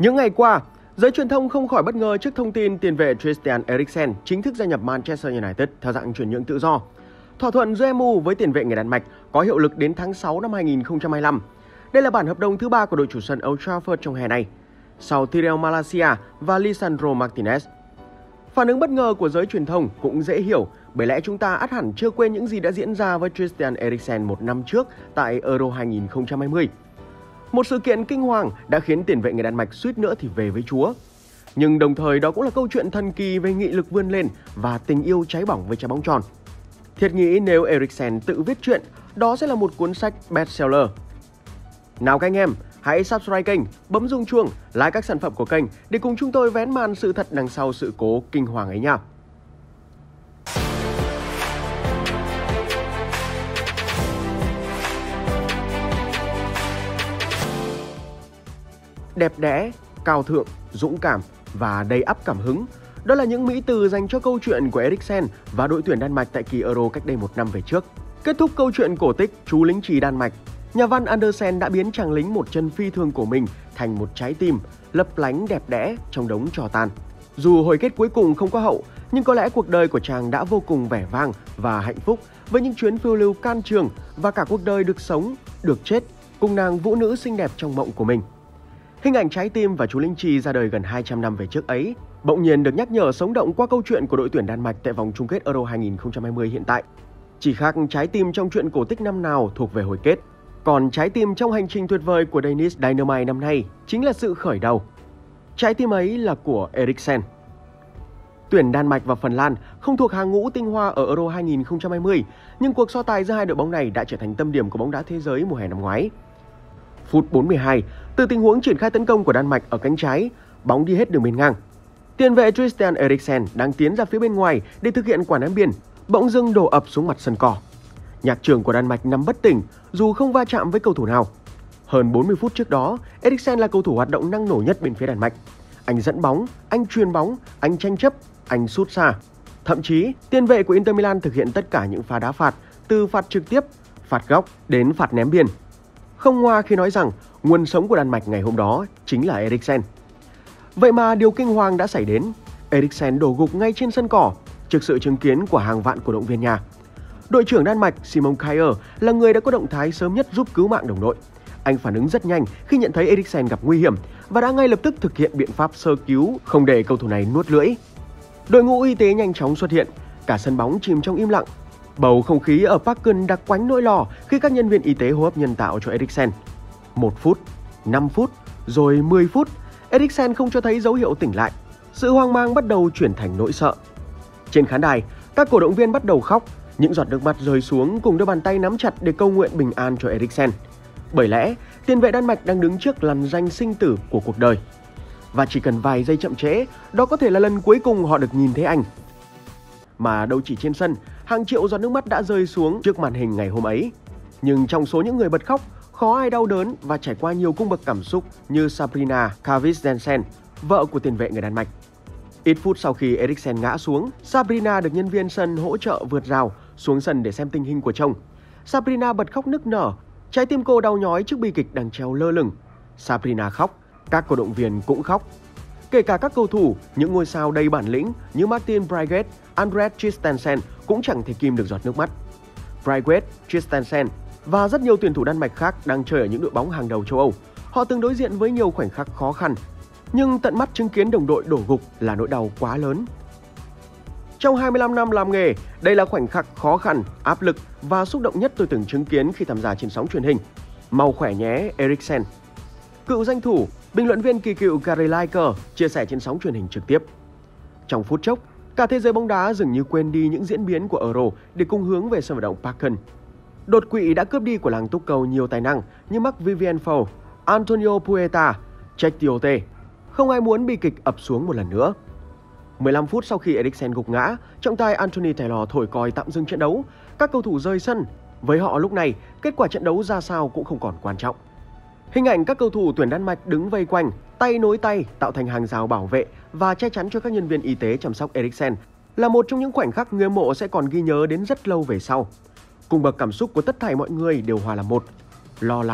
Những ngày qua, giới truyền thông không khỏi bất ngờ trước thông tin tiền vệ Christian Eriksen chính thức gia nhập Manchester United theo dạng chuyển nhượng tự do. Thỏa thuận giữa MU với tiền vệ người Đan Mạch có hiệu lực đến tháng 6 năm 2025. Đây là bản hợp đồng thứ 3 của đội chủ sân Old Trafford trong hè này, sau Tyrell Malacia và Lisandro Martinez. Phản ứng bất ngờ của giới truyền thông cũng dễ hiểu, bởi lẽ chúng ta ắt hẳn chưa quên những gì đã diễn ra với Christian Eriksen một năm trước tại Euro 2020. Một sự kiện kinh hoàng đã khiến tiền vệ người Đan Mạch suýt nữa thì về với Chúa. Nhưng đồng thời đó cũng là câu chuyện thần kỳ về nghị lực vươn lên và tình yêu cháy bỏng với trái bóng tròn. Thiệt nghĩ nếu Eriksen tự viết chuyện, đó sẽ là một cuốn sách bestseller. Nào các anh em, hãy subscribe kênh, bấm rung chuông, like các sản phẩm của kênh để cùng chúng tôi vén màn sự thật đằng sau sự cố kinh hoàng ấy nha. Đẹp đẽ, cao thượng, dũng cảm và đầy ắp cảm hứng. Đó là những mỹ từ dành cho câu chuyện của Eriksen và đội tuyển Đan Mạch tại kỳ Euro cách đây một năm về trước. Kết thúc câu chuyện cổ tích chú lính chì Đan Mạch, nhà văn Andersen đã biến chàng lính một chân phi thường của mình thành một trái tim lấp lánh đẹp đẽ trong đống tro tàn. Dù hồi kết cuối cùng không có hậu, nhưng có lẽ cuộc đời của chàng đã vô cùng vẻ vang và hạnh phúc với những chuyến phiêu lưu can trường và cả cuộc đời được sống, được chết cùng nàng vũ nữ xinh đẹp trong mộng của mình. Hình ảnh trái tim và chú linh chi ra đời gần 200 năm về trước ấy bỗng nhiên được nhắc nhở sống động qua câu chuyện của đội tuyển Đan Mạch tại vòng chung kết Euro 2020 hiện tại. Chỉ khác trái tim trong chuyện cổ tích năm nào thuộc về hồi kết, còn trái tim trong hành trình tuyệt vời của Danish Dynamite năm nay chính là sự khởi đầu. Trái tim ấy là của Eriksen. Tuyển Đan Mạch và Phần Lan không thuộc hàng ngũ tinh hoa ở Euro 2020, nhưng cuộc so tài giữa hai đội bóng này đã trở thành tâm điểm của bóng đá thế giới mùa hè năm ngoái. Phút 42, từ tình huống triển khai tấn công của Đan Mạch ở cánh trái, bóng đi hết đường biên ngang. Tiền vệ Christian Eriksen đang tiến ra phía bên ngoài để thực hiện quả ném biên, bỗng dưng đổ ập xuống mặt sân cỏ. Nhạc trưởng của Đan Mạch nằm bất tỉnh dù không va chạm với cầu thủ nào. Hơn 40 phút trước đó, Eriksen là cầu thủ hoạt động năng nổ nhất bên phía Đan Mạch. Anh dẫn bóng, anh chuyền bóng, anh tranh chấp, anh sút xa. Thậm chí, tiền vệ của Inter Milan thực hiện tất cả những pha đá phạt, từ phạt trực tiếp, phạt góc đến phạt ném biên. Không ngoa khi nói rằng nguồn sống của Đan Mạch ngày hôm đó chính là Eriksen. Vậy mà điều kinh hoàng đã xảy đến. Eriksen đổ gục ngay trên sân cỏ trước sự chứng kiến của hàng vạn cổ động viên nhà. Đội trưởng Đan Mạch Simon Kjær là người đã có động thái sớm nhất giúp cứu mạng đồng đội. Anh phản ứng rất nhanh khi nhận thấy Eriksen gặp nguy hiểm và đã ngay lập tức thực hiện biện pháp sơ cứu không để cầu thủ này nuốt lưỡi. Đội ngũ y tế nhanh chóng xuất hiện, cả sân bóng chìm trong im lặng. Bầu không khí ở Parken đặc quánh nỗi lo khi các nhân viên y tế hô hấp nhân tạo cho Eriksen. 1 phút, 5 phút, rồi 10 phút, Eriksen không cho thấy dấu hiệu tỉnh lại. Sự hoang mang bắt đầu chuyển thành nỗi sợ. Trên khán đài, các cổ động viên bắt đầu khóc, những giọt nước mắt rơi xuống cùng đôi bàn tay nắm chặt để cầu nguyện bình an cho Eriksen. Bởi lẽ, tiền vệ Đan Mạch đang đứng trước lằn ranh sinh tử của cuộc đời. Và chỉ cần vài giây chậm trễ, đó có thể là lần cuối cùng họ được nhìn thấy anh. Mà đâu chỉ trên sân, hàng triệu giọt nước mắt đã rơi xuống trước màn hình ngày hôm ấy. Nhưng trong số những người bật khóc, khó ai đau đớn và trải qua nhiều cung bậc cảm xúc như Sabrina Kavitz Jensen, vợ của tiền vệ người Đan Mạch. Ít phút sau khi Eriksen ngã xuống, Sabrina được nhân viên sân hỗ trợ vượt rào xuống sân để xem tình hình của chồng. Sabrina bật khóc nức nở, trái tim cô đau nhói trước bi kịch đang treo lơ lửng. Sabrina khóc, các cổ động viên cũng khóc. Kể cả các cầu thủ, những ngôi sao đầy bản lĩnh như Martin Braithwaite, Andreas Christensen cũng chẳng thể kìm được giọt nước mắt. Braithwaite, Christensen và rất nhiều tuyển thủ Đan Mạch khác đang chơi ở những đội bóng hàng đầu châu Âu. Họ từng đối diện với nhiều khoảnh khắc khó khăn, nhưng tận mắt chứng kiến đồng đội đổ gục là nỗi đau quá lớn. Trong 25 năm làm nghề, đây là khoảnh khắc khó khăn, áp lực và xúc động nhất tôi từng chứng kiến khi tham gia trên sóng truyền hình. Mau khỏe nhé, Eriksen. Cựu danh thủ, bình luận viên kỳ cựu Gary Lineker chia sẻ trên sóng truyền hình trực tiếp. Trong phút chốc, cả thế giới bóng đá dường như quên đi những diễn biến của Euro để cùng hướng về sân vận động Parken. Đột quỵ đã cướp đi của làng túc cầu nhiều tài năng như Marc Vivien Foe, Antonio Puerta, Cheick Tiote. Không ai muốn bi kịch ập xuống một lần nữa. 15 phút sau khi Eriksen gục ngã, trọng tài Anthony Taylor thổi còi tạm dừng trận đấu. Các cầu thủ rời sân. Với họ lúc này, kết quả trận đấu ra sao cũng không còn quan trọng. Hình ảnh các cầu thủ tuyển Đan Mạch đứng vây quanh, tay nối tay tạo thành hàng rào bảo vệ và che chắn cho các nhân viên y tế chăm sóc Eriksen là một trong những khoảnh khắc người hâm mộ sẽ còn ghi nhớ đến rất lâu về sau. Cùng bậc cảm xúc của tất thảy mọi người đều hòa là một: lo lắng,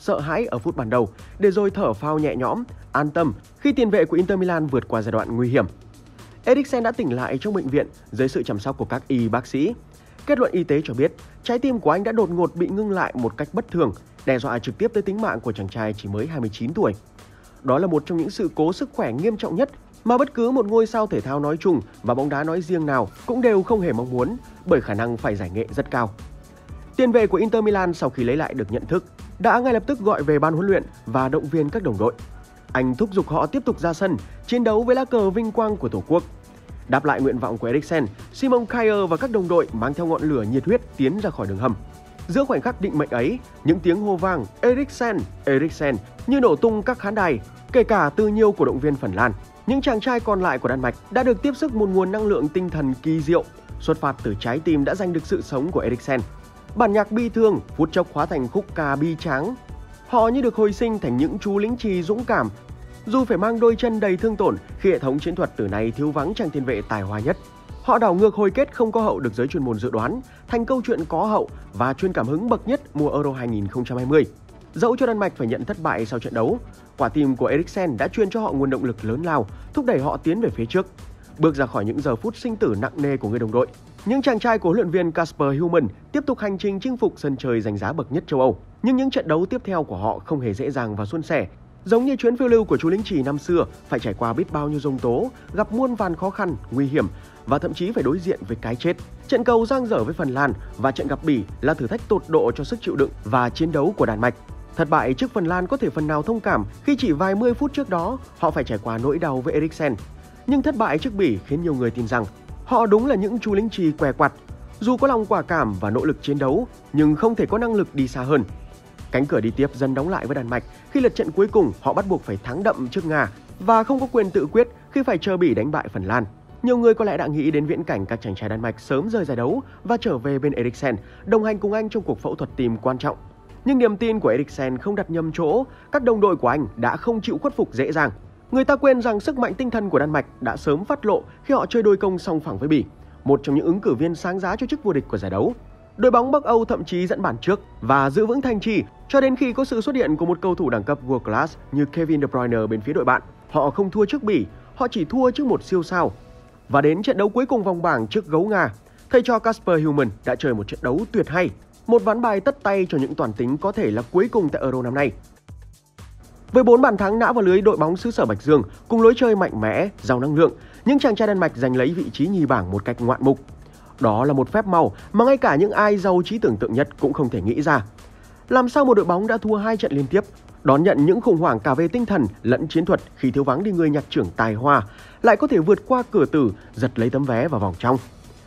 sợ hãi ở phút ban đầu, để rồi thở phào nhẹ nhõm, an tâm khi tiền vệ của Inter Milan vượt qua giai đoạn nguy hiểm. Eriksen đã tỉnh lại trong bệnh viện dưới sự chăm sóc của các y bác sĩ. Kết luận y tế cho biết, trái tim của anh đã đột ngột bị ngưng lại một cách bất thường, đe dọa trực tiếp tới tính mạng của chàng trai chỉ mới 29 tuổi. Đó là một trong những sự cố sức khỏe nghiêm trọng nhất mà bất cứ một ngôi sao thể thao nói chung và bóng đá nói riêng nào cũng đều không hề mong muốn, bởi khả năng phải giải nghệ rất cao. Tiền vệ của Inter Milan sau khi lấy lại được nhận thức đã ngay lập tức gọi về ban huấn luyện và động viên các đồng đội. Anh thúc giục họ tiếp tục ra sân, chiến đấu với lá cờ vinh quang của Tổ quốc. Đáp lại nguyện vọng của Eriksen, Simon Kjær và các đồng đội mang theo ngọn lửa nhiệt huyết tiến ra khỏi đường hầm. Giữa khoảnh khắc định mệnh ấy, những tiếng hô vang Eriksen, Eriksen như nổ tung các khán đài, kể cả từ nhiều cổ động viên Phần Lan. Những chàng trai còn lại của Đan Mạch đã được tiếp sức một nguồn năng lượng tinh thần kỳ diệu, xuất phát từ trái tim đã giành được sự sống của Eriksen. Bản nhạc bi thương phút chốc hóa thành khúc ca bi tráng. Họ như được hồi sinh thành những chú lính chì dũng cảm, dù phải mang đôi chân đầy thương tổn khi hệ thống chiến thuật từ nay thiếu vắng chàng tiền vệ tài hoa nhất. Họ đảo ngược hồi kết không có hậu được giới chuyên môn dự đoán thành câu chuyện có hậu và truyền cảm hứng bậc nhất mùa Euro 2020. Dẫu cho Đan Mạch phải nhận thất bại sau trận đấu, quả tim của Eriksen đã truyền cho họ nguồn động lực lớn lao, thúc đẩy họ tiến về phía trước, bước ra khỏi những giờ phút sinh tử nặng nề của người đồng đội. Những chàng trai của huấn luyện viên Kasper Heumann tiếp tục hành trình chinh phục sân chơi danh giá bậc nhất châu Âu. Nhưng những trận đấu tiếp theo của họ không hề dễ dàng và suôn sẻ. Giống như chuyến phiêu lưu của chú lính chì năm xưa, phải trải qua biết bao nhiêu giông tố, gặp muôn vàn khó khăn, nguy hiểm và thậm chí phải đối diện với cái chết. Trận cầu dang dở với Phần Lan và trận gặp Bỉ là thử thách tột độ cho sức chịu đựng và chiến đấu của Đan Mạch. Thất bại trước Phần Lan có thể phần nào thông cảm khi chỉ vài mươi phút trước đó họ phải trải qua nỗi đau với Eriksen. Nhưng thất bại trước Bỉ khiến nhiều người tin rằng họ đúng là những chú lính chì què quặt. Dù có lòng quả cảm và nỗ lực chiến đấu, nhưng không thể có năng lực đi xa hơn. Cánh cửa đi tiếp dần đóng lại với Đan Mạch khi lượt trận cuối cùng họ bắt buộc phải thắng đậm trước Nga và không có quyền tự quyết khi phải chờ Bỉ đánh bại Phần Lan. Nhiều người có lẽ đã nghĩ đến viễn cảnh các chàng trai Đan Mạch sớm rời giải đấu và trở về bên Eriksen, đồng hành cùng anh trong cuộc phẫu thuật tim quan trọng. Nhưng niềm tin của Eriksen không đặt nhầm chỗ, các đồng đội của anh đã không chịu khuất phục dễ dàng. Người ta quên rằng sức mạnh tinh thần của Đan Mạch đã sớm phát lộ khi họ chơi đôi công song phẳng với Bỉ, một trong những ứng cử viên sáng giá cho chức vô địch của giải đấu. Đội bóng Bắc Âu thậm chí dẫn bàn trước và giữ vững thành trì cho đến khi có sự xuất hiện của một cầu thủ đẳng cấp world class như Kevin De Bruyne bên phía đội bạn. Họ không thua trước Bỉ, họ chỉ thua trước một siêu sao. Và đến trận đấu cuối cùng vòng bảng trước gấu Nga, thầy trò Kasper Heumann đã chơi một trận đấu tuyệt hay, một ván bài tất tay cho những toàn tính có thể là cuối cùng tại Euro năm nay. Với 4 bàn thắng nã vào lưới đội bóng xứ sở Bạch Dương cùng lối chơi mạnh mẽ, giàu năng lượng, những chàng trai Đan Mạch giành lấy vị trí nhì bảng một cách ngoạn mục. Đó là một phép màu mà ngay cả những ai giàu trí tưởng tượng nhất cũng không thể nghĩ ra. Làm sao một đội bóng đã thua 2 trận liên tiếp, đón nhận những khủng hoảng cả về tinh thần lẫn chiến thuật khi thiếu vắng đi người nhạc trưởng tài hoa, lại có thể vượt qua cửa tử, giật lấy tấm vé vào vòng trong.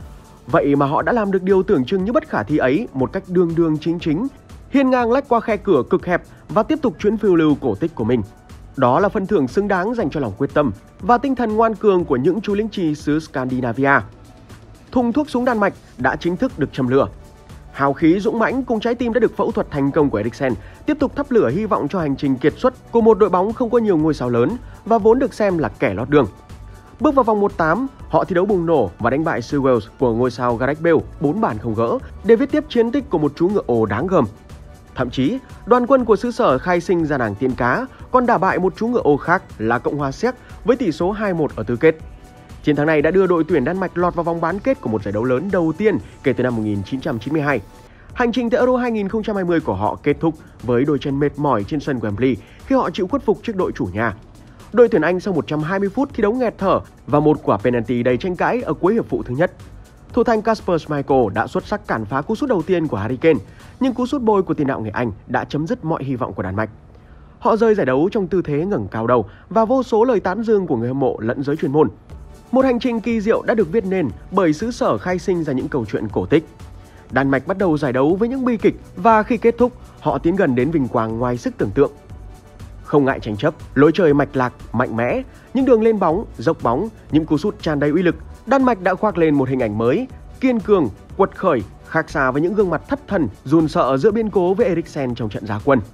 Vậy mà họ đã làm được điều tưởng chừng như bất khả thi ấy một cách đương đương chính chính, hiên ngang lách qua khe cửa cực hẹp và tiếp tục chuyến phiêu lưu cổ tích của mình. Đó là phần thưởng xứng đáng dành cho lòng quyết tâm và tinh thần ngoan cường của những chú lính chì xứ Scandinavia. Thùng thuốc súng Đan Mạch đã chính thức được châm lửa. Hào khí dũng mãnh cùng trái tim đã được phẫu thuật thành công của Eriksen tiếp tục thắp lửa hy vọng cho hành trình kiệt xuất của một đội bóng không có nhiều ngôi sao lớn và vốn được xem là kẻ lót đường. Bước vào vòng 1/8, họ thi đấu bùng nổ và đánh bại xứ Wales của ngôi sao Gareth Bale 4 bàn không gỡ để viết tiếp chiến tích của một chú ngựa ồ đáng gờm. Thậm chí, đoàn quân của xứ sở khai sinh ra nàng tiên cá còn đả bại một chú ngựa ồ khác là Cộng hòa Séc với tỷ số 2-1 ở tứ kết. Chiến thắng này đã đưa đội tuyển Đan Mạch lọt vào vòng bán kết của một giải đấu lớn đầu tiên kể từ năm 1992. Hành trình tới Euro 2020 của họ kết thúc với đôi chân mệt mỏi trên sân Wembley khi họ chịu khuất phục trước đội chủ nhà. Đội tuyển Anh sau 120 phút thi đấu nghẹt thở và một quả penalty đầy tranh cãi ở cuối hiệp phụ thứ nhất. Thủ thành Kasper Schmeichel đã xuất sắc cản phá cú sút đầu tiên của Harry Kane, nhưng cú sút bôi của tiền đạo người Anh đã chấm dứt mọi hy vọng của Đan Mạch. Họ rời giải đấu trong tư thế ngẩng cao đầu và vô số lời tán dương của người hâm mộ lẫn giới chuyên môn. Một hành trình kỳ diệu đã được viết nên bởi xứ sở khai sinh ra những câu chuyện cổ tích. Đan Mạch bắt đầu giải đấu với những bi kịch và khi kết thúc, họ tiến gần đến vinh quang ngoài sức tưởng tượng. Không ngại tranh chấp, lối chơi mạch lạc, mạnh mẽ, những đường lên bóng, dốc bóng, những cú sút tràn đầy uy lực, Đan Mạch đã khoác lên một hình ảnh mới, kiên cường, quật khởi, khác xa với những gương mặt thất thần, run sợ giữa biến cố với Eriksen trong trận ra quân.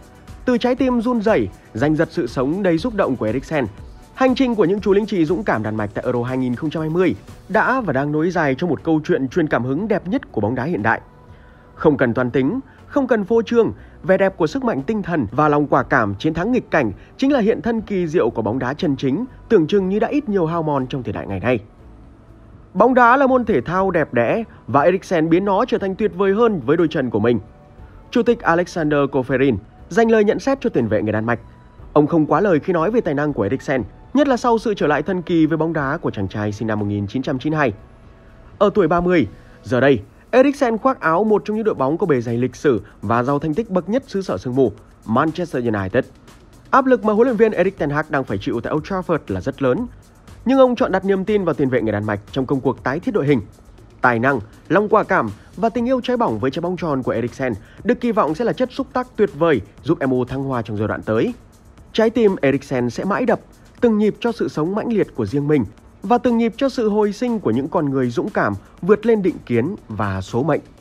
Từ trái tim run rẩy, giành giật sự sống đầy xúc động của Eriksen, hành trình của những chú lính chì dũng cảm Đan Mạch tại Euro 2020 đã và đang nối dài cho một câu chuyện truyền cảm hứng đẹp nhất của bóng đá hiện đại. Không cần toan tính, Không cần phô trương, vẻ đẹp của sức mạnh tinh thần và lòng quả cảm chiến thắng nghịch cảnh chính là hiện thân kỳ diệu của bóng đá chân chính, tưởng chừng như đã ít nhiều hao mòn trong thời đại ngày nay. Bóng đá là môn thể thao đẹp đẽ và Eriksen biến nó trở thành tuyệt vời hơn với đôi chân của mình. Chủ tịch Alexander Koferin dành lời nhận xét cho tiền vệ người Đan Mạch. Ông không quá lời khi nói về tài năng của Eriksen, nhất là sau sự trở lại thần kỳ với bóng đá của chàng trai sinh năm 1992. Ở tuổi 30, giờ đây, Eriksen khoác áo một trong những đội bóng có bề dày lịch sử và giàu thành tích bậc nhất xứ sở sương mù, Manchester United. Áp lực mà huấn luyện viên Erik ten Hag đang phải chịu tại Old Trafford là rất lớn, nhưng ông chọn đặt niềm tin vào tiền vệ người Đan Mạch trong công cuộc tái thiết đội hình. Tài năng, lòng quả cảm và tình yêu cháy bỏng với trái bóng tròn của Eriksen được kỳ vọng sẽ là chất xúc tác tuyệt vời giúp MU thăng hoa trong giai đoạn tới. Trái tim Eriksen sẽ mãi đập, từng nhịp cho sự sống mãnh liệt của riêng mình và từng nhịp cho sự hồi sinh của những con người dũng cảm vượt lên định kiến và số mệnh.